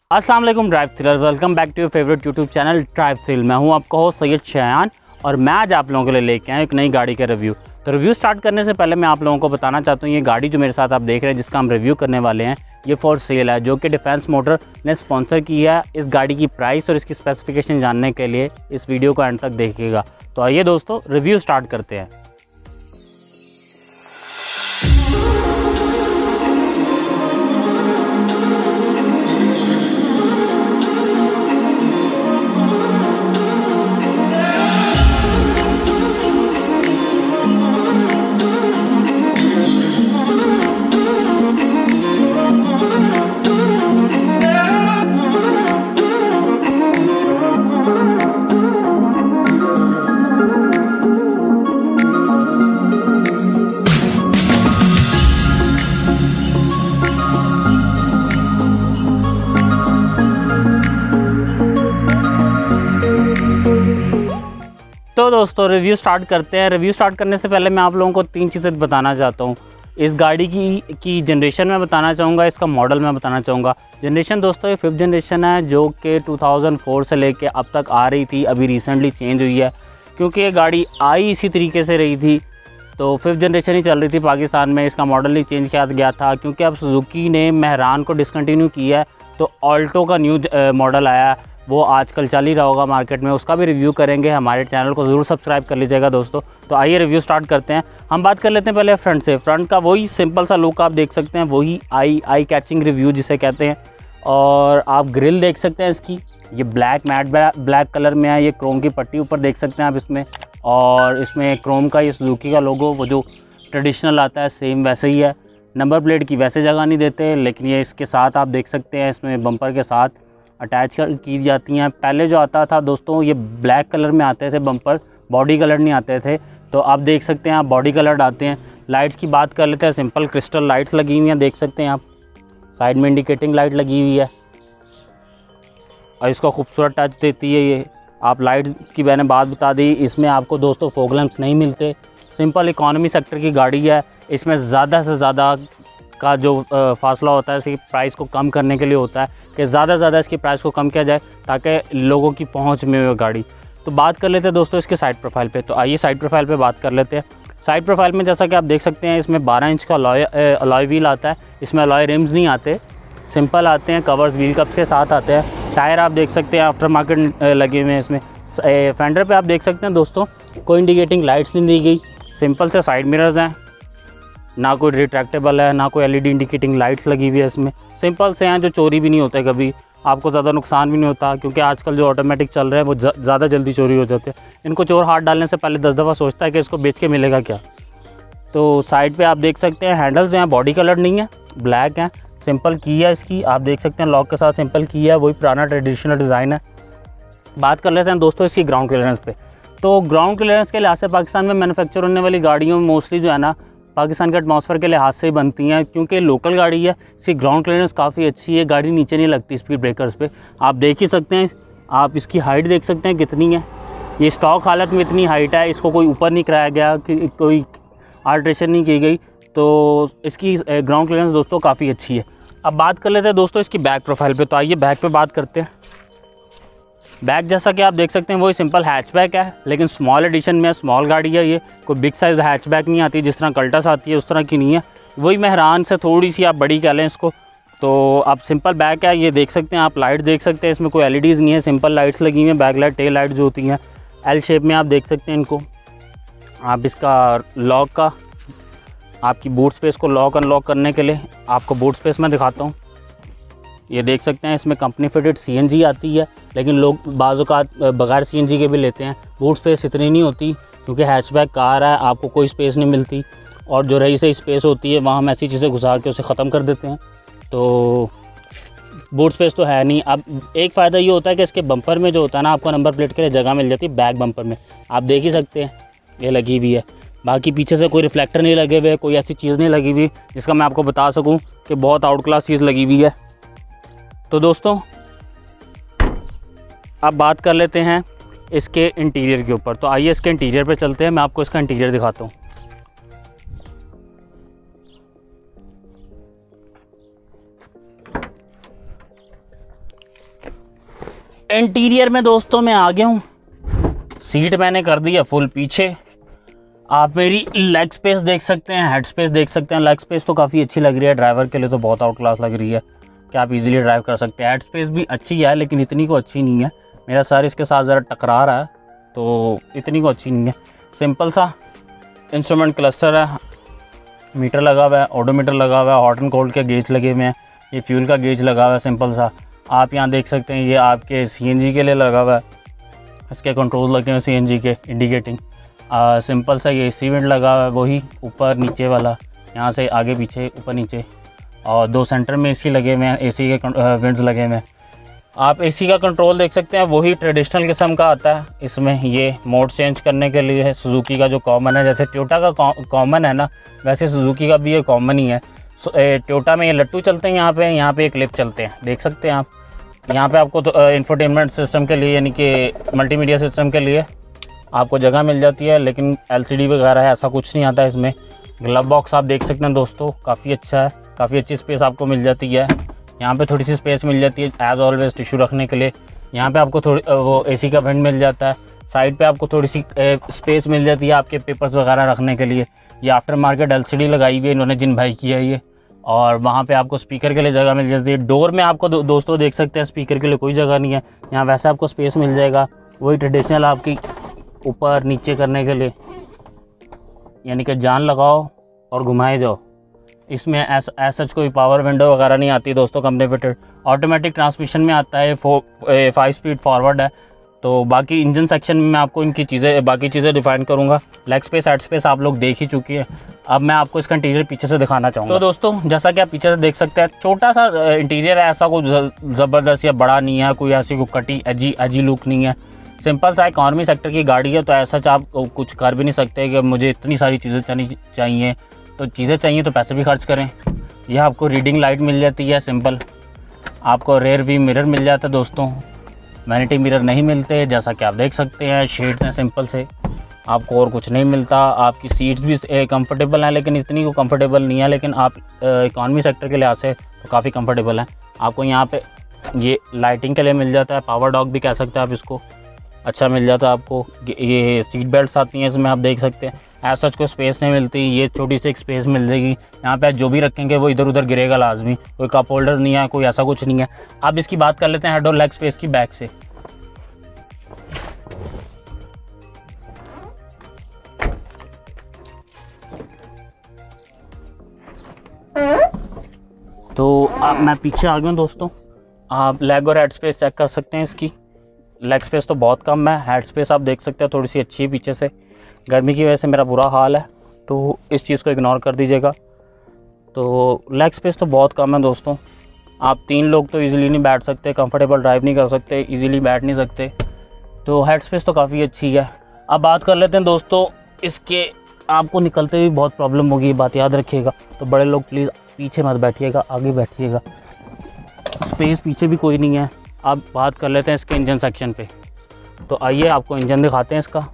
अस्सलाम वालेकुम drive thriller, welcome back to your favourite YouTube channel drive thrill. मैं हूं आपका होस्ट सैयद शयान और मैं आज आप लोगों के लिए लेके आया एक नई गाड़ी का रिव्यू। तो रिव्यू स्टार्ट करने से पहले मैं आप लोगों को बताना चाहता हूं ये गाड़ी जो मेरे साथ आप देख रहे हैं जिसका हम रिव्यू करने वाले हैं ये फॉर सेल है, जो कि डिफेंस मोटर ने स्पॉन्सर किया है। इस गाड़ी की प्राइस और इसकी स्पेसिफिकेशन जानने के लिए इस वीडियो को एंड तक देखिएगा। तो आइए दोस्तों रिव्यू स्टार्ट करते हैं। तो दोस्तों रिव्यू स्टार्ट करते हैं। रिव्यू स्टार्ट करने से पहले मैं आप लोगों को तीन चीज़ें बताना चाहता हूँ। इस गाड़ी की जनरेशन में बताना चाहूँगा, इसका मॉडल मैं बताना चाहूँगा। जनरेशन दोस्तों ये 5th जनरेशन है जो कि 2004 से लेके अब तक आ रही थी, अभी रिसेंटली चेंज हुई है क्योंकि ये गाड़ी आई इसी तरीके से रही थी। तो 5th जनरेशन ही चल रही थी पाकिस्तान में, इसका मॉडल ही चेंज किया गया था क्योंकि अब सुजुकी ने मेहरान को डिसकंटिन्यू किया है। तो ऑल्टो का न्यू मॉडल आया, वो आजकल चल ही रहा होगा मार्केट में, उसका भी रिव्यू करेंगे। हमारे चैनल को ज़रूर सब्सक्राइब कर लीजिएगा दोस्तों। तो आइए रिव्यू स्टार्ट करते हैं। हम बात कर लेते हैं पहले फ्रंट से। फ्रंट का वही सिंपल सा लुक आप देख सकते हैं, वही आई कैचिंग रिव्यू जिसे कहते हैं। और आप ग्रिल देख सकते हैं इसकी, ये मैट ब्लैक कलर में है। ये क्रोम की पट्टी ऊपर देख सकते हैं आप इसमें, और इसमें क्रोम का ये सुजुकी का लोगो वो जो ट्रेडिशनल आता है सेम वैसे ही है। नंबर प्लेट की वैसे जगह नहीं देते, लेकिन ये इसके साथ आप देख सकते हैं इसमें बम्पर के साथ अटैच की जाती हैं। पहले जो आता था दोस्तों ये ब्लैक कलर में आते थे बम्पर, बॉडी कलर नहीं आते थे। तो आप देख सकते हैं आप बॉडी कलर आते हैं। लाइट्स की बात कर लेते हैं, सिंपल क्रिस्टल लाइट्स लगी हुई हैं, देख सकते हैं आप। साइड में इंडिकेटिंग लाइट लगी हुई है और इसको खूबसूरत टच देती है ये। आप लाइट की मैंने बात बता दी, इसमें आपको दोस्तों फॉग लैंप्स नहीं मिलते। सिंपल इकॉनमी सेक्टर की गाड़ी है, इसमें ज़्यादा से ज़्यादा का जो फासला होता है इसकी प्राइस को कम करने के लिए होता है कि ज़्यादा से ज़्यादा इसकी प्राइस को कम किया जाए ताकि लोगों की पहुंच में वो गाड़ी। तो बात कर लेते हैं दोस्तों इसके साइड प्रोफाइल पे। तो आइए साइड प्रोफाइल पे बात कर लेते हैं। साइड प्रोफाइल में जैसा कि आप देख सकते हैं इसमें 12 इंच का अलॉय व्हील आता है। इसमें अलॉय रिम्स नहीं आते, सिंपल आते हैं, कवर्स व्हील कप्स के साथ आते हैं। टायर आप देख सकते हैं आफ्टर मार्केट लगे हुए हैं इसमें। फेंडर पर आप देख सकते हैं दोस्तों कोई इंडिकेटिंग लाइट्स नहीं दी गई, सिंपल से साइड मिरर्स हैं, ना कोई रिट्रैक्टेबल है, ना कोई एलईडी इंडिकेटिंग लाइट्स लगी हुई है इसमें। सिंपल से हैं जो चोरी भी नहीं होते, कभी आपको ज़्यादा नुकसान भी नहीं होता क्योंकि आजकल जो ऑटोमेटिक चल रहे हैं वो ज़्यादा जल्दी चोरी हो जाते हैं। इनको चोर हाथ डालने से पहले 10 दफ़ा सोचता है कि इसको बेच के मिलेगा क्या। तो साइड पे आप देख सकते हैं हैंडल्स जो हैं बॉडी कलर नहीं है, ब्लैक हैं। सिंपल की है इसकी, आप देख सकते हैं लॉक के साथ सिंपल की है, वही पुराना ट्रेडिशनल डिज़ाइन है। बात कर लेते हैं दोस्तों इसकी ग्राउंड क्लियरेंस पे। तो ग्राउंड क्लियरेंस के लिहाज से पाकिस्तान में मैन्युफैक्चर होने वाली गाड़ियों में मोस्टली जो है ना पाकिस्तान के एटमॉस्फेयर के लिहाज से ही बनती हैं क्योंकि लोकल गाड़ी है, इसकी ग्राउंड क्लियरेंस काफ़ी अच्छी है। गाड़ी नीचे नहीं लगती स्पीड ब्रेकर्स पे, आप देख ही सकते हैं। आप इसकी हाइट देख सकते हैं कितनी है, ये स्टॉक हालत में इतनी हाइट है, इसको कोई ऊपर नहीं कराया गया कि कोई आल्ट्रेशन नहीं की गई। तो इसकी ग्राउंड क्लियरेंस दोस्तों काफ़ी अच्छी है। अब बात कर लेते हैं दोस्तों इसकी बैक प्रोफाइल पे। तो आइए बैक पे बात करते हैं। बैक जैसा कि आप देख सकते हैं वही सिंपल हैचबैक है, लेकिन स्मॉल एडिशन में स्मॉल गाड़ी है ये, कोई बिग साइज़ हैचबैक नहीं आती जिस तरह कल्टस आती है उस तरह की नहीं है। वही मेहरान से थोड़ी सी आप बड़ी कह लें इसको। तो आप सिंपल बैक है, ये देख सकते हैं आप। लाइट देख सकते हैं इसमें कोई एलईडीज़ नहीं है, सिंपल लाइट्स लगी हुई हैं। बैक लाइट टेल लाइट जो होती हैं एल शेप में आप देख सकते हैं इनको। आप इसका लॉक का आपकी बूट स्पेस को लॉक अनलॉक करने के लिए आपको बूट स्पेस में दिखाता हूँ। ये देख सकते हैं इसमें कंपनी फिटेड सीएनजी आती है, लेकिन लोग बाज़ औक़ात बगैर सीएनजी के भी लेते हैं। बूट स्पेस इतनी नहीं होती क्योंकि हैचबैक कार है, आपको कोई स्पेस नहीं मिलती, और जो रही से स्पेस होती है वहाँ हम ऐसी चीज़ें घुसा के उसे ख़त्म कर देते हैं। तो बूट स्पेस तो है नहीं। अब एक फ़ायदा ये होता है कि इसके बम्पर में जो होता है ना आपको नंबर प्लेट के लिए जगह मिल जाती है। बैक बम्पर में आप देख ही सकते हैं ये लगी हुई है। बाकी पीछे से कोई रिफ्लेक्टर नहीं लगे हुए, कोई ऐसी चीज़ नहीं लगी हुई जिसका मैं आपको बता सकूँ कि बहुत आउट क्लास चीज़ लगी हुई है। तो दोस्तों अब बात कर लेते हैं इसके इंटीरियर के ऊपर। तो आइए इसके इंटीरियर पे चलते हैं, मैं आपको इसका इंटीरियर दिखाता हूँ। इंटीरियर में दोस्तों मैं आ गया हूँ, सीट मैंने कर दी है फुल पीछे। आप मेरी लेग स्पेस देख सकते हैं, हेड स्पेस देख सकते हैं। लेग स्पेस तो काफ़ी अच्छी लग रही है, ड्राइवर के लिए तो बहुत आउट क्लास लग रही है कि आप इजीली ड्राइव कर सकते हैं। हेड स्पेस भी अच्छी है लेकिन इतनी को अच्छी नहीं है, मेरा सर इसके साथ ज़रा टकरा रहा है तो इतनी को अच्छी नहीं है। सिंपल सा इंस्ट्रूमेंट क्लस्टर है, मीटर लगा हुआ है, ऑडोमीटर लगा हुआ है, हॉट एंड कोल्ड के गेज लगे हुए हैं, ये फ्यूल का गेज लगा हुआ है सिंपल सा। आप यहाँ देख सकते हैं ये आपके CNG के लिए लगा हुआ है, इसके कंट्रोल लगे हुए CNG के इंडिकेटिंग। सिंपल सा ये AC वेंट लगा हुआ है, वही ऊपर नीचे वाला, यहाँ से आगे पीछे ऊपर नीचे, और 2 सेंटर में AC लगे हुए हैं, AC के वेंट्स लगे हुए हैं। आप AC का कंट्रोल देख सकते हैं, वही ट्रेडिशनल किस्म का आता है। इसमें ये मोड चेंज करने के लिए है, सुजुकी का जो कॉमन है, जैसे टोयोटा का कॉमन है ना, वैसे सुजुकी का भी ये कॉमन ही है। टोयोटा में ये लट्टू चलते हैं, यहाँ पे एक क्लिप चलते हैं, देख सकते हैं आप। यहाँ पे आपको तो इंफोटेनमेंट सिस्टम के लिए यानी कि मल्टीमीडिया सिस्टम के लिए आपको जगह मिल जाती है, लेकिन LCD वगैरह है ऐसा कुछ नहीं आता है इसमें। ग्लव बॉक्स आप देख सकते हैं दोस्तों, काफ़ी अच्छा है, काफ़ी अच्छी स्पेस आपको मिल जाती है। यहाँ पे थोड़ी सी स्पेस मिल जाती है एज़ ऑलवेज टिश्यू रखने के लिए। यहाँ पे आपको थोड़ी वो AC का वेंट मिल जाता है। साइड पे आपको थोड़ी सी स्पेस मिल जाती है आपके पेपर्स वगैरह रखने के लिए। ये आफ्टर मार्केट LCD लगाई हुई है इन्होंने, जिन भाई की है ये। और वहाँ पे आपको स्पीकर के लिए जगह मिल जाती है। डोर में आपको दोस्तों देख सकते हैं स्पीकर के लिए कोई जगह नहीं है, यहाँ वैसे आपको स्पेस मिल जाएगा, वही ट्रेडिशनल आपकी ऊपर नीचे करने के लिए, यानी कि जान लगाओ और घुमाए जाओ। इसमें ऐसा कोई पावर विंडो वगैरह नहीं आती दोस्तों, कंपनी फिटेड। ऑटोमेटिक ट्रांसमिशन में आता है, 5 स्पीड फॉरवर्ड है। तो बाकी इंजन सेक्शन में मैं आपको इनकी चीज़ें बाकी चीज़ें डिफाइन करूँगा। लेग स्पेस हेड स्पेस आप लोग देख ही चुकी है, अब मैं आपको इसका इंटीरियर पीछे से दिखाना चाहूँगा। तो दोस्तों जैसा कि आप पीछे से देख सकते हैं, छोटा सा इंटीरियर है, ऐसा कोई ज़बरदस्त या बड़ा नहीं है, कोई ऐसी कोई कटी एजी लुक नहीं है। सिंपल सा इकॉनमी सेक्टर की गाड़ी है, तो ऐसा आप कुछ कर भी नहीं सकते कि मुझे इतनी सारी चीज़ें चाहिए। तो चीज़ें चाहिए तो पैसे भी खर्च करें। यह आपको रीडिंग लाइट मिल जाती है सिंपल, आपको रेयर व्यू मिरर मिल जाता है दोस्तों, वैनिटी मिरर नहीं मिलते, जैसा कि आप देख सकते हैं। शेड्स हैं सिंपल से, आपको और कुछ नहीं मिलता। आपकी सीट्स भी कंफर्टेबल हैं, लेकिन इतनी को कंफर्टेबल नहीं है, लेकिन आप इकॉनमी सेक्टर के लिहाज से तो काफ़ी कंफर्टेबल हैं। आपको यहाँ पे ये लाइटिंग के लिए मिल जाता है, पावर डॉग भी कह सकते हैं आप इसको, अच्छा मिल जाता है आपको। ये सीट बेल्ट्स आती हैं इसमें, आप देख सकते हैं। ऐसा कोई स्पेस नहीं मिलती, ये छोटी सी एक स्पेस मिल जाएगी। यहाँ पे जो भी रखेंगे वो इधर उधर गिरेगा लाजमी, कोई कप होल्डर नहीं है, कोई ऐसा कुछ नहीं है। अब इसकी बात कर लेते हैं हेड और लेग स्पेस की बैक से। तो अब मैं पीछे आ गया हूँ दोस्तों, आप लेग और हेड स्पेस चेक कर सकते हैं इसकी। लेग स्पेस तो बहुत कम है, हेड स्पेस आप देख सकते हैं थोड़ी सी अच्छी है पीछे से। गर्मी की वजह से मेरा बुरा हाल है, तो इस चीज़ को इग्नोर कर दीजिएगा। तो लेग स्पेस तो बहुत कम है दोस्तों, आप 3 लोग तो इजीली नहीं बैठ सकते, कंफर्टेबल ड्राइव नहीं कर सकते, इजीली बैठ नहीं सकते। तो हेड स्पेस तो काफ़ी अच्छी है। अब बात कर लेते हैं दोस्तों इसके, आपको निकलते हुए बहुत प्रॉब्लम होगी, बात याद रखिएगा। तो बड़े लोग प्लीज़ पीछे मत बैठिएगा, आगे बैठिएगा, स्पेस पीछे भी कोई नहीं है। अब बात कर लेते हैं इसके इंजन सेक्शन पे। तो आइए आपको इंजन दिखाते हैं इसका।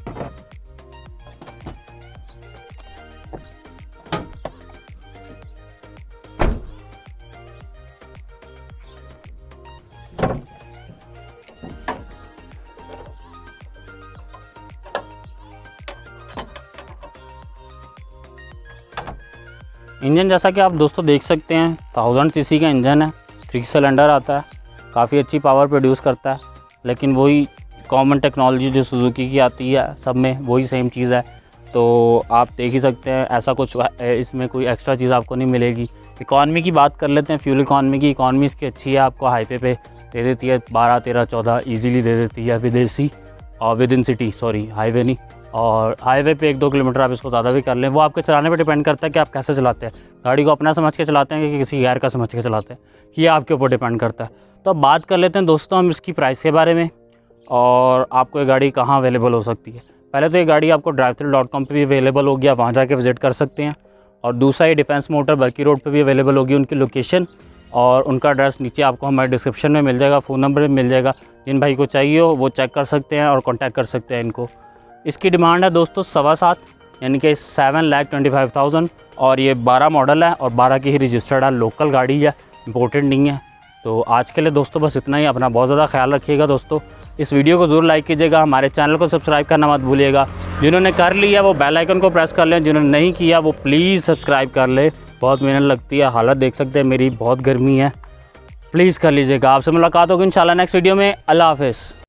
इंजन जैसा कि आप दोस्तों देख सकते हैं 1000 सीसी का इंजन है, 3 सिलेंडर आता है, काफ़ी अच्छी पावर प्रोड्यूस करता है। लेकिन वही कॉमन टेक्नोलॉजी जो सुजुकी की आती है सब में वही सेम चीज़ है। तो आप देख ही सकते हैं, ऐसा कुछ इसमें कोई एक्स्ट्रा चीज़ आपको नहीं मिलेगी। इकॉनमी की बात कर लेते हैं, फ्यूल इकॉनमी की। इकॉनमी इसकी अच्छी है, आपको हाईवे पे दे देती है 12, 13, 14 ईजीली दे देती है विदेशी और within city, sorry highway नहीं। और हाईवे पे 1-2 किलोमीटर आप इसको ज़्यादा भी कर लें, वो आपके चलाने पे डिपेंड करता है कि आप कैसे चलाते हैं। गाड़ी को अपना समझ के चलाते हैं कि किसी गैर का समझ के चलाते हैं, ये आपके ऊपर डिपेंड करता है। तो अब बात कर लेते हैं दोस्तों हम इसकी प्राइस के बारे में, और आपको ये गाड़ी कहाँ अवेलेबल हो सकती है। पहले तो ये गाड़ी आपको drivethrill.com पे भी अवेलेबल होगी, आप वहाँ जाके विज़िट कर सकते हैं। और दूसरा ये डिफेंस मोटर बर्की रोड पे भी अवेलेबल होगी, उनकी लोकेशन और उनका एड्रेस नीचे आपको हमारे डिस्क्रिप्शन में मिल जाएगा, फ़ोन नंबर भी मिल जाएगा। जिन भाई को चाहिए हो वो चेक कर सकते हैं और कॉन्टैक्ट कर सकते हैं इनको। इसकी डिमांड है दोस्तों 7.25, यानी कि 7,25,000, और ये 12 मॉडल है और 12 की ही रजिस्टर्ड है, लोकल गाड़ी है, इम्पोर्टेड नहीं है। तो आज के लिए दोस्तों बस इतना ही। अपना बहुत ज़्यादा ख्याल रखिएगा दोस्तों। इस वीडियो को ज़रूर लाइक कीजिएगा, हमारे चैनल को सब्सक्राइब करना मत भूलिएगा। जिन्होंने कर लिया वो बेल आइकन को प्रेस कर लें, जिन्होंने नहीं किया वो प्लीज़ सब्सक्राइब कर ले। बहुत मेहनत लगती है, हालत देख सकते हैं मेरी, बहुत गर्मी है, प्लीज़ कर लीजिएगा। आपसे मुलाकात होगी इंशाल्लाह नेक्स्ट वीडियो में। अल्लाह हाफ़िज़।